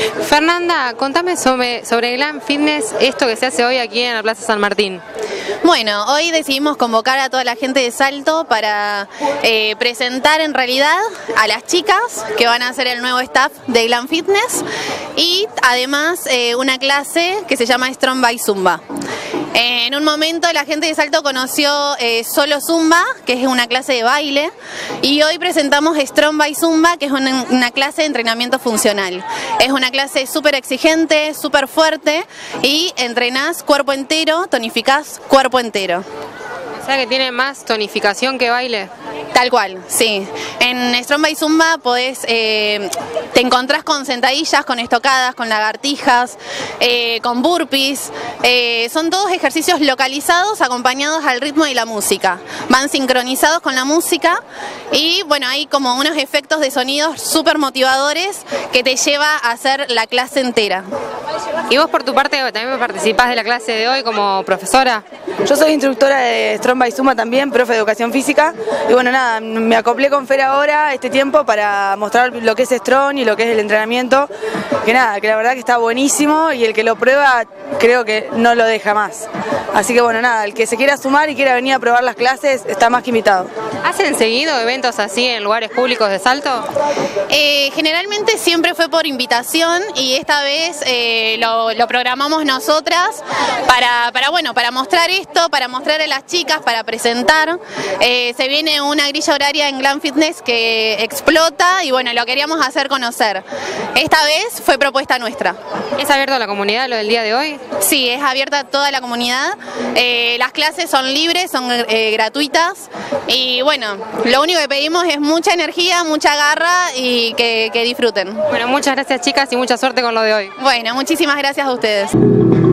Fernanda, contame sobre Glam Fitness, esto que se hace hoy aquí en la Plaza San Martín. Bueno, hoy decidimos convocar a toda la gente de Salto para presentar en realidad a las chicas que van a ser el nuevo staff de Glam Fitness y además una clase que se llama Strong by Zumba. En un momento la gente de Salto conoció solo Zumba, que es una clase de baile, y hoy presentamos Strong by Zumba, que es una clase de entrenamiento funcional. Es una clase súper exigente, súper fuerte, y entrenás cuerpo entero, tonificás cuerpo entero. O sea que tiene más tonificación que baile. Tal cual, sí. En Strong by Zumba te encontrás con sentadillas, con estocadas, con lagartijas, con burpees. Son todos ejercicios localizados acompañados al ritmo de la música. Van sincronizados con la música y bueno, hay como unos efectos de sonidos súper motivadores que te lleva a hacer la clase entera. ¿Y vos por tu parte también participás de la clase de hoy como profesora? Yo soy instructora de Strong by Zumba también, profe de educación física, y bueno, nada, me acoplé con Fer ahora este tiempo para mostrar lo que es Strong y lo que es el entrenamiento, que nada, que la verdad que está buenísimo y el que lo prueba creo que no lo deja más. Así que bueno, nada, el que se quiera sumar y quiera venir a probar las clases está más que invitado. ¿Hacen seguido eventos así en lugares públicos de Salto? Generalmente siempre fue por invitación y esta vez lo programamos nosotras para mostrar esto, para mostrar a las chicas, para presentar. Se viene una grilla horaria en Glam Fitness que explota y bueno, lo queríamos hacer conocer. Esta vez fue propuesta nuestra. ¿Es abierto a la comunidad lo del día de hoy? Sí, es abierta a toda la comunidad. Las clases son libres, son gratuitas y bueno, lo único que pedimos es mucha energía, mucha garra y que disfruten. Bueno, muchas gracias chicas y mucha suerte con lo de hoy. Bueno, muchísimas gracias a ustedes.